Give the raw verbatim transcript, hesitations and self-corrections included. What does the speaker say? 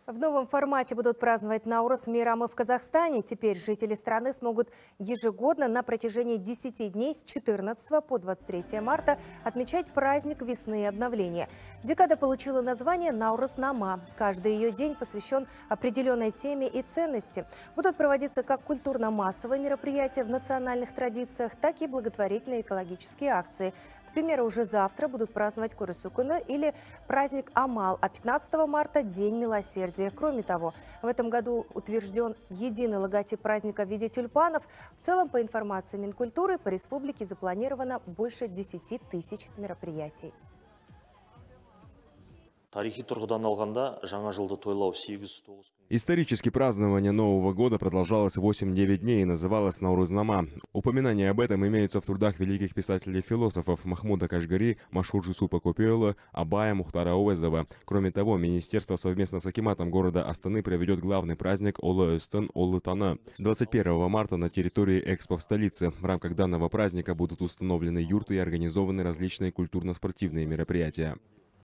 В новом формате будут праздновать Наурыз Мейрамы в Казахстане. Теперь жители страны смогут ежегодно на протяжении десяти дней с четырнадцатого по двадцать третье марта отмечать праздник весны и обновления. Декада получила название Наурыз-Нама. Каждый ее день посвящен определенной теме и ценности. Будут проводиться как культурно-массовые мероприятия в национальных традициях, так и благотворительные экологические акции. К примеру, уже завтра будут праздновать Курысукуны или праздник Амал, а пятнадцатого марта – День милосердия. Кроме того, в этом году утвержден единый логотип праздника в виде тюльпанов. В целом, по информации Минкультуры, по республике запланировано больше десяти тысяч мероприятий. Исторически празднование Нового года продолжалось восемь-девять дней и называлось Наурыз-Нама. Упоминания об этом имеются в трудах великих писателей-философов Махмуда Кашгари, Машхур Жусупа Купейла, Абая Мухтара Ауэзова. Кроме того, министерство совместно с акиматом города Астаны проведет главный праздник Олы Эстен Олы Тана двадцать первого марта на территории Экспо в столице. В рамках данного праздника будут установлены юрты и организованы различные культурно-спортивные мероприятия.